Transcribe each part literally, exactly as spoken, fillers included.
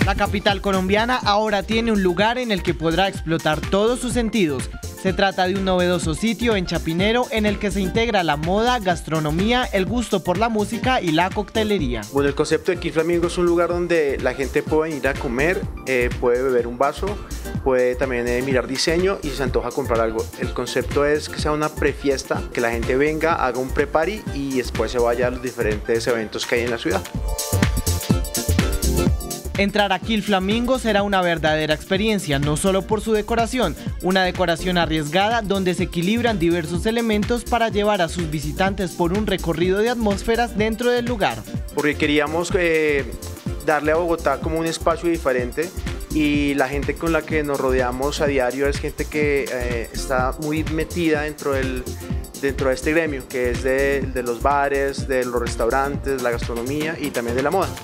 La capital colombiana ahora tiene un lugar en el que podrá explotar todos sus sentidos. Se trata de un novedoso sitio en Chapinero en el que se integra la moda, gastronomía, el gusto por la música y la coctelería. Bueno, el concepto de Kill Flamingo es un lugar donde la gente puede ir a comer, eh, puede beber un vaso, puede también eh, mirar diseño y si se antoja comprar algo. El concepto es que sea una prefiesta, que la gente venga, haga un pre-party y después se vaya a los diferentes eventos que hay en la ciudad. Entrar a Kill Flamingo será una verdadera experiencia, no solo por su decoración, una decoración arriesgada donde se equilibran diversos elementos para llevar a sus visitantes por un recorrido de atmósferas dentro del lugar. Porque queríamos eh, darle a Bogotá como un espacio diferente y la gente con la que nos rodeamos a diario es gente que eh, está muy metida dentro del... dentro de este gremio, que es de, de los bares, de los restaurantes, la gastronomía y también de la moda.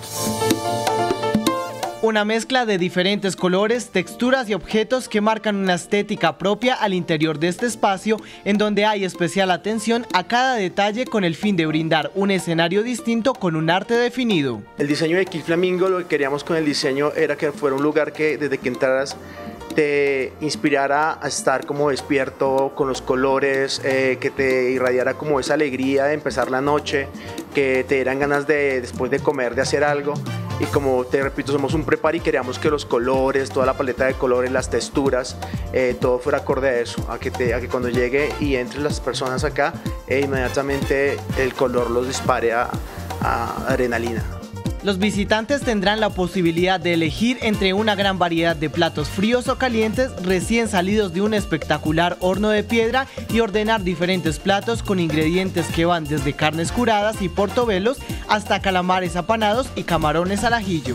Una mezcla de diferentes colores, texturas y objetos que marcan una estética propia al interior de este espacio, en donde hay especial atención a cada detalle con el fin de brindar un escenario distinto con un arte definido. El diseño de Kill Flamingo, lo que queríamos con el diseño era que fuera un lugar que desde que entraras te inspirara a estar como despierto con los colores, eh, que te irradiara como esa alegría de empezar la noche, que te dieran ganas de después de comer de hacer algo. Y como te repito, somos un prepar y queríamos que los colores, toda la paleta de colores, las texturas, eh, todo fuera acorde a eso, a que, te, a que cuando llegue y entren las personas acá, eh, inmediatamente el color los dispare a, a adrenalina. Los visitantes tendrán la posibilidad de elegir entre una gran variedad de platos fríos o calientes recién salidos de un espectacular horno de piedra y ordenar diferentes platos con ingredientes que van desde carnes curadas y portobelos hasta calamares apanados y camarones al ajillo.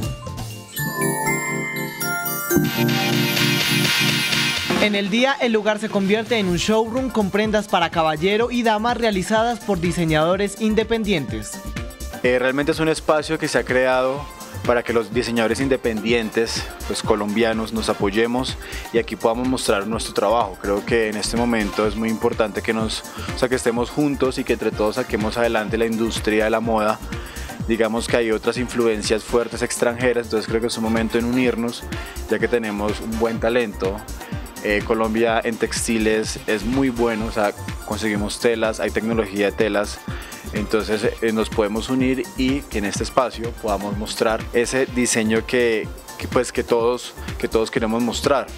En el día, el lugar se convierte en un showroom con prendas para caballero y dama realizadas por diseñadores independientes. Eh, realmente es un espacio que se ha creado para que los diseñadores independientes, pues colombianos, nos apoyemos y aquí podamos mostrar nuestro trabajo. Creo que en este momento es muy importante que, nos, o sea, que estemos juntos y que entre todos saquemos adelante la industria de la moda. Digamos que hay otras influencias fuertes extranjeras, entonces creo que es un momento en unirnos, ya que tenemos un buen talento. Eh, Colombia en textiles es muy bueno, o sea, conseguimos telas, hay tecnología de telas, entonces eh, nos podemos unir y que en este espacio podamos mostrar ese diseño que, que, pues, que, todos, que todos queremos mostrar.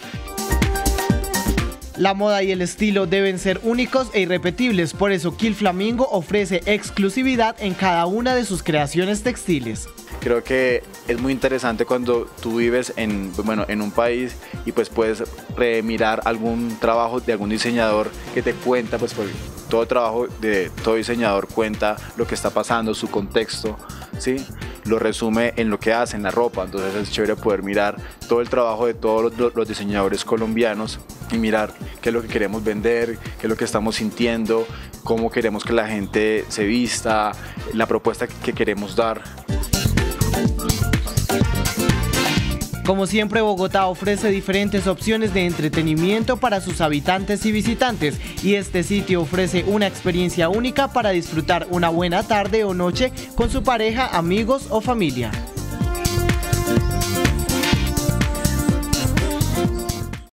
La moda y el estilo deben ser únicos e irrepetibles, por eso Kill Flamingo ofrece exclusividad en cada una de sus creaciones textiles. Creo que es muy interesante cuando tú vives en, bueno, en un país y pues puedes remirar algún trabajo de algún diseñador que te cuenta, pues todo trabajo de todo diseñador cuenta lo que está pasando, su contexto, ¿sí? Lo resume en lo que hace, en la ropa, entonces es chévere poder mirar todo el trabajo de todos los, los diseñadores colombianos y mirar qué es lo que queremos vender, qué es lo que estamos sintiendo, cómo queremos que la gente se vista, la propuesta que queremos dar. Como siempre, Bogotá ofrece diferentes opciones de entretenimiento para sus habitantes y visitantes, y este sitio ofrece una experiencia única para disfrutar una buena tarde o noche con su pareja, amigos o familia.